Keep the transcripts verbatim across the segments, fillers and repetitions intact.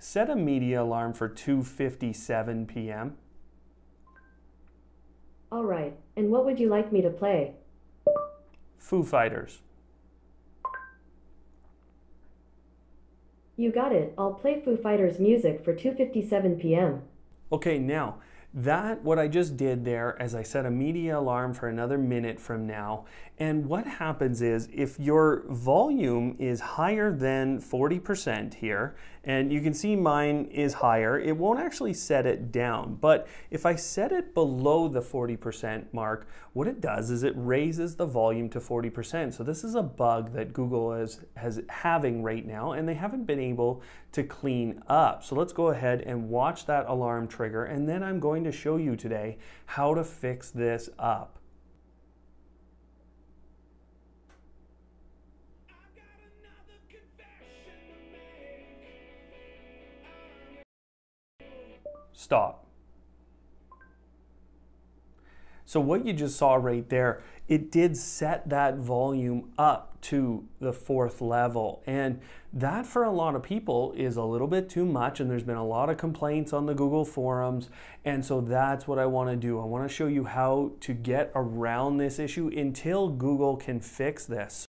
set a media alarm for two fifty-seven p m All right, and what would you like me to play? Foo Fighters. You got it, I'll play Foo Fighters music for two fifty-seven p m Okay, now that what I just did there is I set a media alarm for another minute from now, and what happens is if your volume is higher than forty percent here, and you can see mine is higher, it won't actually set it down, but if I set it below the forty percent mark, what it does is it raises the volume to forty percent. So this is a bug that Google is has having right now, and they haven't been able to clean up. So let's go ahead and watch that alarm trigger, and then I'm going to show you today how to fix this up. Stop. So what you just saw right there, it did set that volume up to the fourth level, and that for a lot of people is a little bit too much, and there's been a lot of complaints on the Google forums, and so that's what I want to do. I want to show you how to get around this issue until Google can fix this.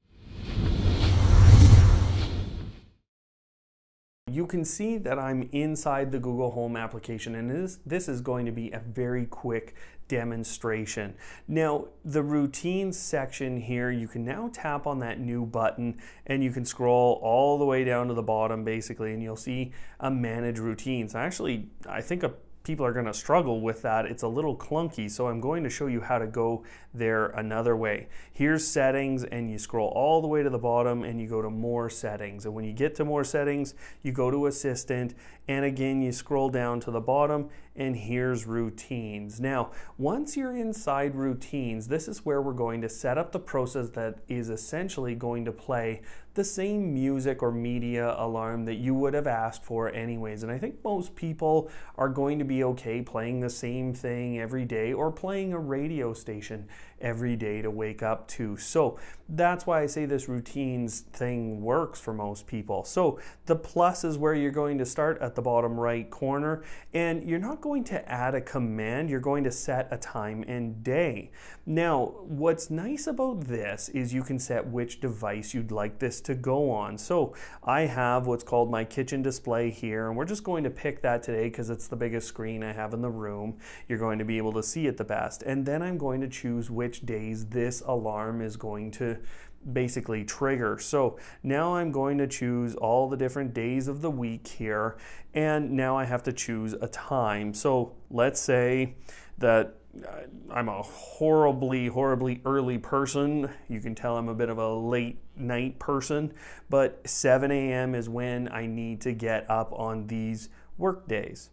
You can see that I'm inside the Google Home application, and this, this is going to be a very quick demonstration. Now, the routines section here, you can now tap on that new button and you can scroll all the way down to the bottom basically, and you'll see a manage routines. Actually, I think a people are going to struggle with that. It's a little clunky, so I'm going to show you how to go there another way. Here's settings, and you scroll all the way to the bottom and you go to more settings. And when you get to more settings, you go to assistant, and again you scroll down to the bottom, and here's routines. Now, once you're inside routines, this is where we're going to set up the process that is essentially going to play the same music or media alarm that you would have asked for anyways. And I think most people are going to be okay playing the same thing every day, or playing a radio station every day to wake up to. So that's why I say this routines thing works for most people. So the plus is where you're going to start at the bottom right corner, and you're not going to add a command, you're going to set a time and day. Now, what's nice about this is you can set which device you'd like this to go on. So I have what's called my kitchen display here, and we're just going to pick that today because it's the biggest screen I have in the room. You're going to be able to see it the best. And then I'm going to choose which days this alarm is going to basically trigger. So now I'm going to choose all the different days of the week here, and now I have to choose a time. So let's say that I'm a horribly, horribly early person. You can tell I'm a bit of a late night person, but seven A M is when I need to get up on these work days.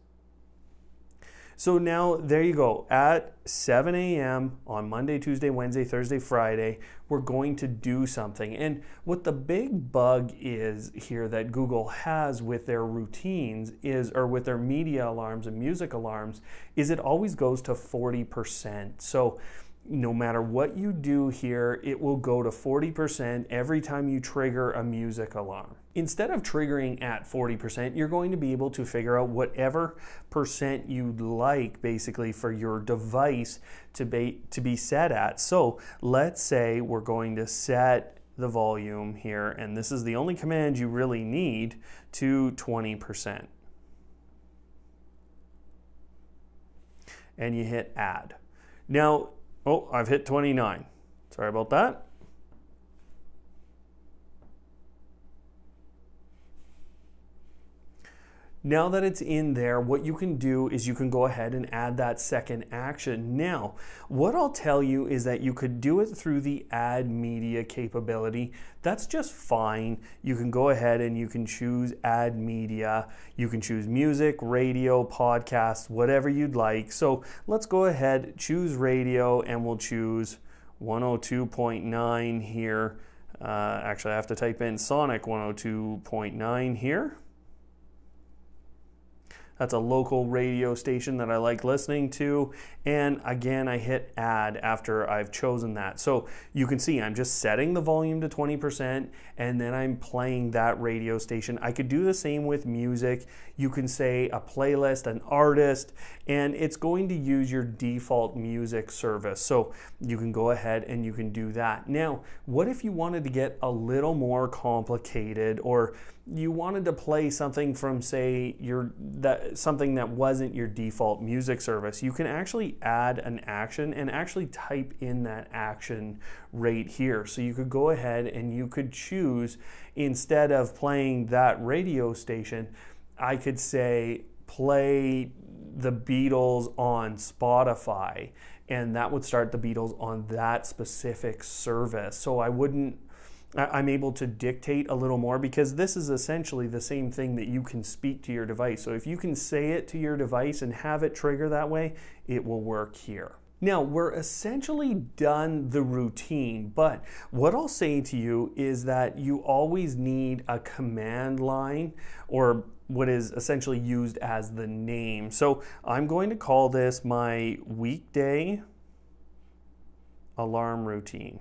So now there you go. At seven A M on Monday, Tuesday, Wednesday, Thursday, Friday, we're going to do something. And what the big bug is here that Google has with their routines is, or with their media alarms and music alarms, is it always goes to forty percent. So no matter what you do here, it will go to forty percent every time you trigger a music alarm. Instead of triggering at forty percent, you're going to be able to figure out whatever percent you'd like basically for your device to be, to be set at. So let's say we're going to set the volume here, and this is the only command you really need, to twenty percent. And you hit add. Now, oh, I've hit twenty-nine. Sorry about that. Now that it's in there, what you can do is you can go ahead and add that second action. Now, what I'll tell you is that you could do it through the add media capability. That's just fine. You can go ahead and you can choose add media. You can choose music, radio, podcasts, whatever you'd like. So let's go ahead, choose radio, and we'll choose one oh two point nine here. Uh, actually, I have to type in Sonic one oh two point nine here. That's a local radio station that I like listening to. And again, I hit add after I've chosen that. So you can see I'm just setting the volume to twenty percent and then I'm playing that radio station. I could do the same with music. You can say a playlist, an artist, and it's going to use your default music service. So you can go ahead and you can do that. Now, what if you wanted to get a little more complicated, or you wanted to play something from, say, your that something that wasn't your default music service? You can actually add an action and actually type in that action right here. So you could go ahead and you could choose, instead of playing that radio station, I could say play the Beatles on Spotify, and that would start the Beatles on that specific service. So I wouldn't I'm able to dictate a little more, because this is essentially the same thing that you can speak to your device. So if you can say it to your device and have it trigger that way, it will work here. Now, we're essentially done the routine, but what I'll say to you is that you always need a command line, or what is essentially used as the name. So I'm going to call this my weekday alarm routine.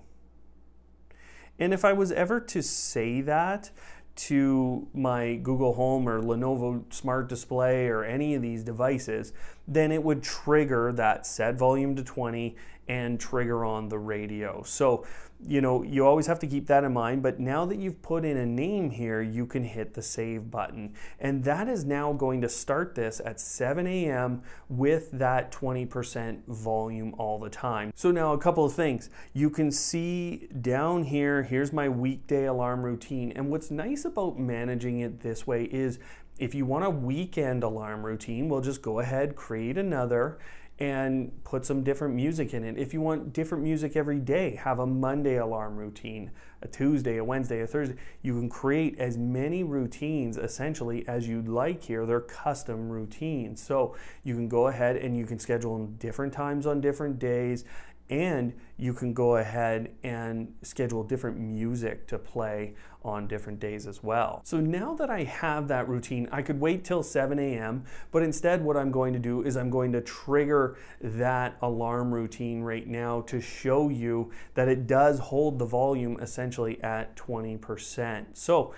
And if I was ever to say that to my Google Home or Lenovo Smart Display or any of these devices, then it would trigger that set volume to twenty and trigger on the radio. So, you know, you always have to keep that in mind, but now that you've put in a name here, you can hit the save button. And that is now going to start this at seven A M with that twenty percent volume all the time. So now a couple of things. You can see down here, here's my weekday alarm routine. And what's nice about managing it this way is, if you want a weekend alarm routine, we'll just go ahead, create another, and put some different music in it. If you want different music every day, have a Monday alarm routine, a Tuesday, a Wednesday, a Thursday. You can create as many routines essentially as you'd like here. They're custom routines. So you can go ahead and you can schedule them different times on different days, and you can go ahead and schedule different music to play on different days as well. So now that I have that routine, I could wait till seven A M, but instead what I'm going to do is I'm going to trigger that alarm routine right now to show you that it does hold the volume essentially at twenty percent. So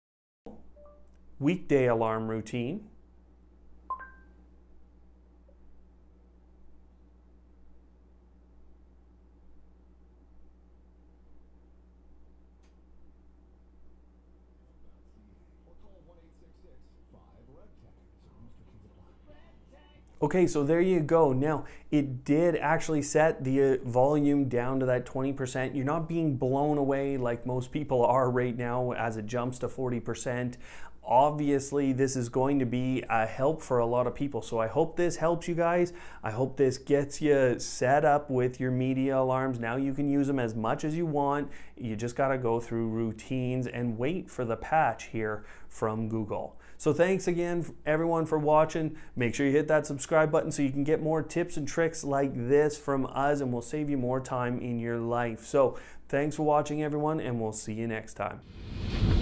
weekday alarm routine. Okay, so there you go. Now, it did actually set the uh, volume down to that twenty percent. You're not being blown away like most people are right now as it jumps to forty percent. Obviously, this is going to be a help for a lot of people. So I hope this helps you guys. I hope this gets you set up with your media alarms. Now you can use them as much as you want. You just got to go through routines and wait for the patch here from Google. So thanks again, everyone, for watching. Make sure you hit that subscribe button so you can get more tips and tricks like this from us, and we'll save you more time in your life. So thanks for watching, everyone, and we'll see you next time.